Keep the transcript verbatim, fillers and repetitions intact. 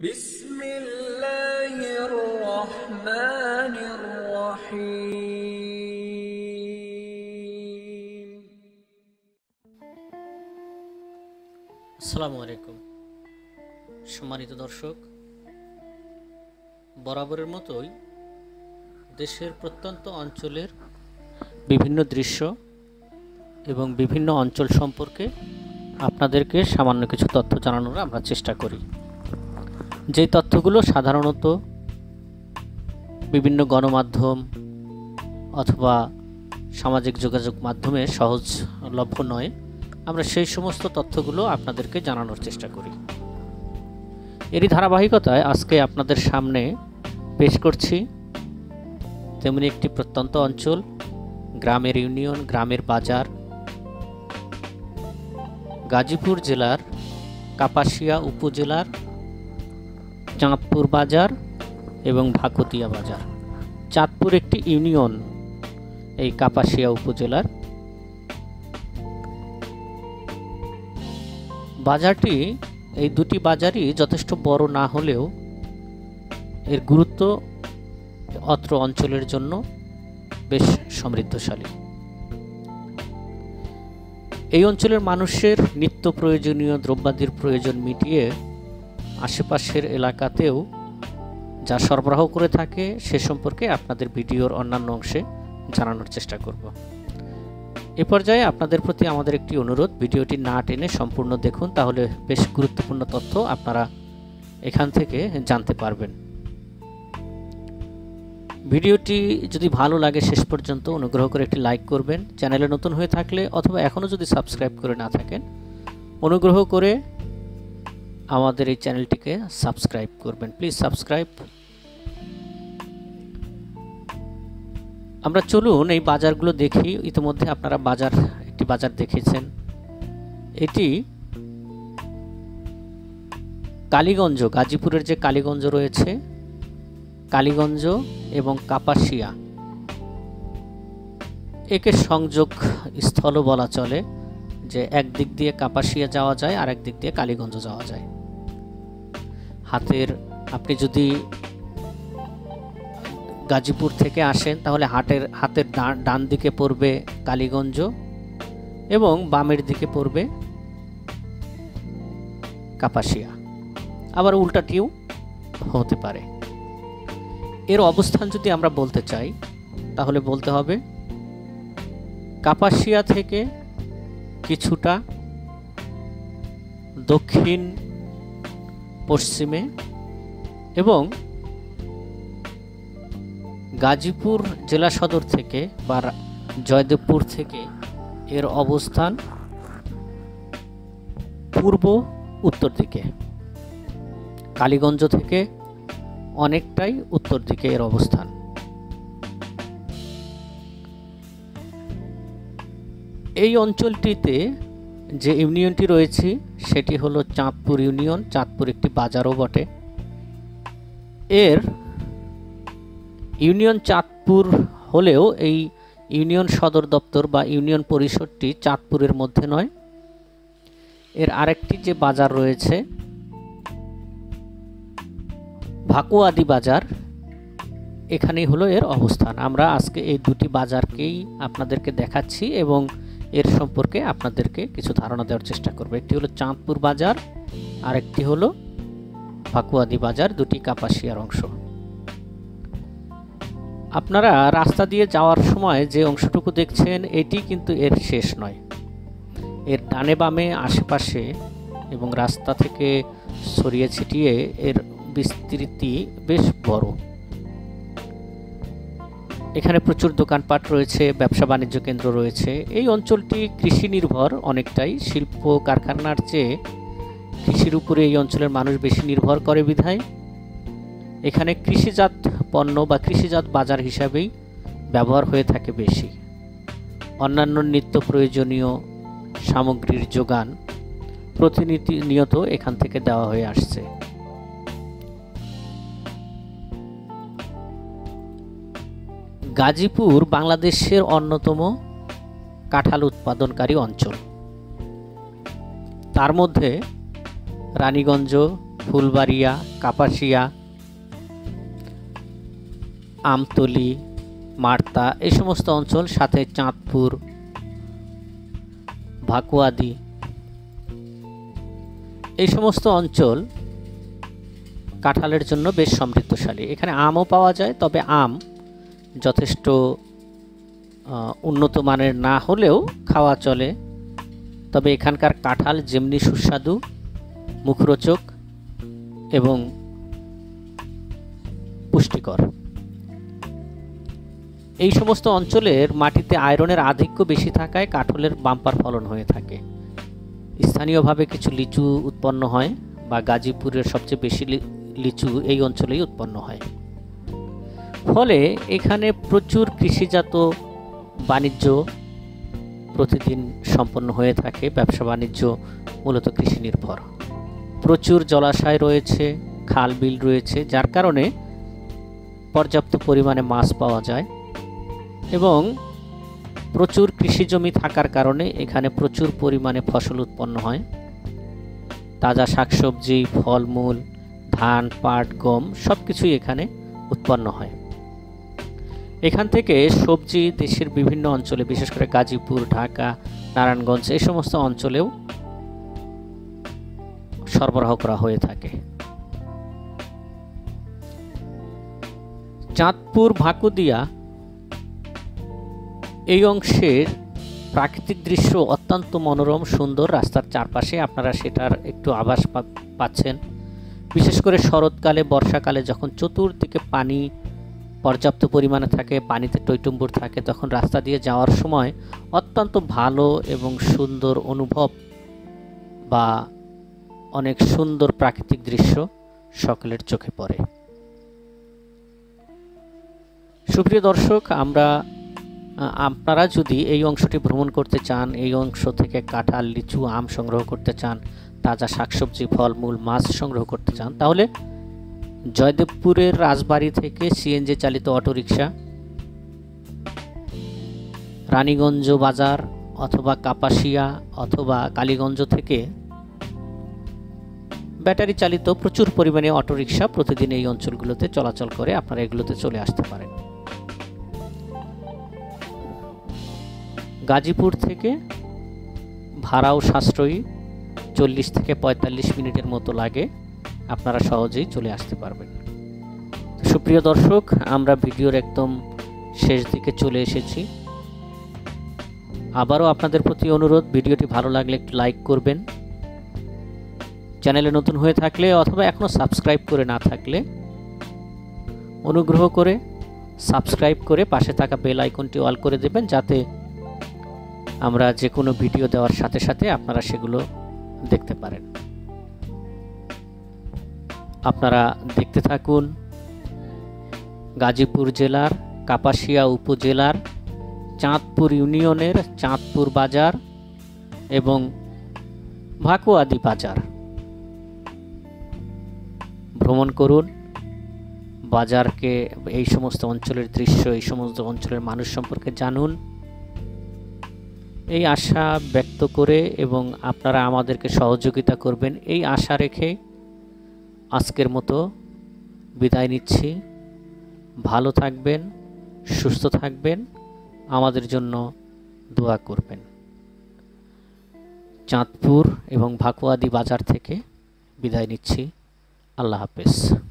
বিসমিল্লাহির রহমানির রহিম। আসসালামু আলাইকুম সম্মানিত দর্শক, বরাবরের মতোই দেশের প্রত্যন্ত অঞ্চলের বিভিন্ন দৃশ্য এবং বিভিন্ন অঞ্চল সম্পর্কে আপনাদেরকে সামান্য কিছু তথ্য জানানোর আমরা চেষ্টা করি। যেই তথ্যগুলো সাধারণত বিভিন্ন গণমাধ্যম অথবা সামাজিক যোগাযোগ মাধ্যমে সহজলভ্য নয়, আমরা সেই সমস্ত তথ্যগুলো আপনাদেরকে জানানোর চেষ্টা করি। এরই ধারাবাহিকতায় আজকে আপনাদের সামনে পেশ করছি তেমনি একটি প্রত্যন্ত অঞ্চল, গ্রামের ইউনিয়ন, গ্রামের বাজার, গাজীপুর জেলার কাপাসিয়া উপজেলার চাঁদপুর বাজার এবং ভাকুতিয়া বাজার। চাঁদপুর একটি ইউনিয়ন এই কাপাসিয়া উপজেলার। বাজারটি, এই দুটি বাজারই যথেষ্ট বড় না হলেও এর গুরুত্ব অত্র অঞ্চলের জন্য বেশ সমৃদ্ধশালী। এই অঞ্চলের মানুষের নিত্য প্রয়োজনীয় দ্রব্যাদির প্রয়োজন মিটিয়ে আশেপাশের এলাকাতেও যা সরবরাহ করে থাকে সে সম্পর্কে আপনাদের ভিডিওর অন্যান্য অংশে জানানোর চেষ্টা করব। এ পর্যায়ে আপনাদের প্রতি আমাদের একটি অনুরোধ, ভিডিওটি না টেনে সম্পূর্ণ দেখুন, তাহলে বেশ গুরুত্বপূর্ণ তথ্য আপনারা এখান থেকে জানতে পারবেন। ভিডিওটি যদি ভালো লাগে শেষ পর্যন্ত অনুগ্রহ করে একটি লাইক করবেন। চ্যানেলে নতুন হয়ে থাকলে অথবা এখনও যদি সাবস্ক্রাইব করে না থাকেন অনুগ্রহ করে আমাদের এই চ্যানেলটিকে সাবস্ক্রাইব করবেন। Please subscribe. আমরা চলুন এই বাজারগুলো দেখি। ইতিমধ্যে আপনারা বাজার একটি বাজার দেখেছেন। এটি কালীগঞ্জ, গাজীপুরের যে কালীগঞ্জ রয়েছে, কালীগঞ্জ এবং কাপাসিয়া একে সংযোগ স্থলও বলা চলে, যে এক দিক দিয়ে কাপাসিয়া যাওয়া যায় আর এক দিক দিয়ে কালীগঞ্জ যাওয়া যায়। হাতের আপনি যদি গাজীপুর থেকে আসেন তাহলে হাটের হাতের ডান দিকে পড়বে কালীগঞ্জ এবং বামের দিকে পড়বে কাপাসিয়া, আবার উল্টাটিও হতে পারে। এর অবস্থান যদি আমরা বলতে চাই তাহলে বলতে হবে কাপাসিয়া থেকে কিছুটা দক্ষিণ পশ্চিমে এবং গাজীপুর জেলা সদর থেকে বা জয়দেবপুর থেকে এর অবস্থান পূর্ব উত্তর দিকে। কালীগঞ্জ থেকে অনেকটাই উত্তর দিকে এর অবস্থান। এই অঞ্চলটিতে যে ইউনিয়নটি রয়েছে সেটি হলো চাঁদপুর ইউনিয়ন। চাঁদপুর একটি বাজারও বটে। এর ইউনিয়ন চাঁদপুর হলেও এই ইউনিয়ন সদর দপ্তর বা ইউনিয়ন পরিষদটি চাঁদপুরের মধ্যে নয়। এর আরেকটি যে বাজার রয়েছে ভাকুয়াদি বাজার, এখানেই হলো এর অবস্থান। আমরা আজকে এই দুটি বাজারকেই আপনাদেরকে দেখাচ্ছি এবং এর সম্পর্কে আপনাদেরকে কিছু ধারণা দেওয়ার চেষ্টা করব। একটি হলো চাঁদপুর বাজার আর একটি হলো ভাকুয়াদি বাজার, দুটি কাপাসিয়ার অংশ। আপনারা রাস্তা দিয়ে যাওয়ার সময় যে অংশটুকু দেখছেন এটি কিন্তু এর শেষ নয়। এর ডানে বামে আশেপাশে এবং রাস্তা থেকে ছড়িয়ে ছিটিয়ে এর বিস্তৃতি বেশ বড়। এখানে প্রচুর দোকানপাট রয়েছে, ব্যবসা বাণিজ্য কেন্দ্র রয়েছে। এই অঞ্চলটি কৃষি নির্ভর অনেকটাই। শিল্প কারখানার চেয়ে কৃষির উপরে এই অঞ্চলের মানুষ বেশি নির্ভর করে বিধায় এখানে কৃষিজাত পণ্য বা কৃষিজাত বাজার হিসাবেই ব্যবহার হয়ে থাকে বেশি। অন্যান্য নিত্য প্রয়োজনীয় সামগ্রীর যোগান প্রতিনিয়ত এখান থেকে দেওয়া হয়ে আসছে। গাজীপুর বাংলাদেশের অন্যতম কাঁঠাল উৎপাদনকারী অঞ্চল। তার মধ্যে রানীগঞ্জ, ফুলবাড়িয়া, কাপাসিয়া, আমতলী, মার্তা এই সমস্ত অঞ্চল, সাথে চাঁদপুর, ভাকুয়াদি এই সমস্ত অঞ্চল কাঁঠালের জন্য বেশ সমৃদ্ধশালী। এখানে আমও পাওয়া যায়, তবে আম যথেষ্ট উন্নত মানের না হলেও খাওয়া চলে। তবে এখানকার কাঁঠাল যেমনি সুস্বাদু, মুখরোচক এবং পুষ্টিকর। এই সমস্ত অঞ্চলের মাটিতে আয়রনের আধিক্য বেশি থাকায় কাঁঠালের বাম্পার ফলন হয়ে থাকে। স্থানীয়ভাবে কিছু লিচু উৎপন্ন হয়, বা গাজীপুরের সবচেয়ে বেশি লিচু এই অঞ্চলেই উৎপন্ন হয়। ফলে এখানে প্রচুর কৃষিজাত বাণিজ্য প্রতিদিন সম্পন্ন হয়ে থাকে। ব্যবসা বাণিজ্য মূলত কৃষি নির্ভর। প্রচুর জলাশয় রয়েছে, খাল বিল রয়েছে, যার কারণে পর্যাপ্ত পরিমাণে মাছ পাওয়া যায় এবং প্রচুর কৃষি জমি থাকার কারণে এখানে প্রচুর পরিমাণে ফসল উৎপন্ন হয়। তাজা শাকসবজি, ফলমূল, ধান, পাট, গম সব কিছুই এখানে উৎপন্ন হয়। এখান থেকে সবজি দেশের বিভিন্ন অঞ্চলে, বিশেষ করে গাজীপুর, ঢাকা, নারায়ণগঞ্জ এই সমস্ত অঞ্চলেও সরবরাহ করা হয়ে থাকে। চাঁদপুর, ভাকুদিয়া এই অংশের প্রাকৃতিক দৃশ্য অত্যন্ত মনোরম, সুন্দর। রাস্তার চারপাশে আপনারা সেটার একটু আভাস পাচ্ছেন। বিশেষ করে শরৎকালে, বর্ষাকালে যখন চতুর্দিকে পানি পর্যাপ্ত পরিমাণে থাকে, পানিতে টইটুম্বুর থাকে, তখন রাস্তা দিয়ে যাওয়ার সময় অত্যন্ত ভালো এবং সুন্দর অনুভব বা অনেক সুন্দর প্রাকৃতিক দৃশ্য সকলের চোখে পড়ে। সুপ্রিয় দর্শক, আমরা আপনারা যদি এই অংশটি ভ্রমণ করতে চান, এই অংশ থেকে কাঁঠাল, লিচু, আম সংগ্রহ করতে চান, তাজা শাকসবজি, ফলমূল, মাছ সংগ্রহ করতে চান, তাহলে জয়দেবপুরের রাজবাড়ি থেকে সিএনজি চালিত অটোরিকশা, রানীগঞ্জ বাজার অথবা কাপাসিয়া অথবা কালীগঞ্জ থেকে ব্যাটারি চালিত প্রচুর পরিমাণে অটোরিকশা প্রতিদিন এই অঞ্চলগুলোতে চলাচল করে। আপনারা এগুলোতে চলে আসতে পারেন। গাজীপুর থেকে ভাড়াও সাশ্রয়ী, চল্লিশ থেকে পঁয়তাল্লিশ মিনিটের মতো লাগে, আপনারা সহজেই চলে আসতে পারবেন। সুপ্রিয় দর্শক, আমরা ভিডিওর একদম শেষ দিকে চলে এসেছি। আবারও আপনাদের প্রতি অনুরোধ, ভিডিওটি ভালো লাগলে একটু লাইক করবেন। চ্যানেলে নতুন হয়ে থাকলে অথবা এখনও সাবস্ক্রাইব করে না থাকলে অনুগ্রহ করে সাবস্ক্রাইব করে পাশে থাকা বেল আইকনটি অল করে দেবেন, যাতে আমরা যে কোনো ভিডিও দেওয়ার সাথে সাথে আপনারা সেগুলো দেখতে পারেন। আপনারা দেখতে থাকুন গাজীপুর জেলার কাপাসিয়া উপজেলার চাঁদপুর ইউনিয়নের চাঁদপুর বাজার এবং ভাকুয়াদি বাজার ভ্রমণ করুন। বাজারকে, এই সমস্ত অঞ্চলের দৃশ্য, এই সমস্ত অঞ্চলের মানুষ সম্পর্কে জানুন, এই আশা ব্যক্ত করে এবং আপনারা আমাদেরকে সহযোগিতা করবেন এই আশা রেখে আজকের মতো বিদায় নিচ্ছি। ভালো থাকবেন, সুস্থ থাকবেন, আমাদের জন্য দোয়া করবেন। চাঁদপুর এবং ভাকুয়াদি বাজার থেকে বিদায় নিচ্ছি। আল্লাহ হাফেজ।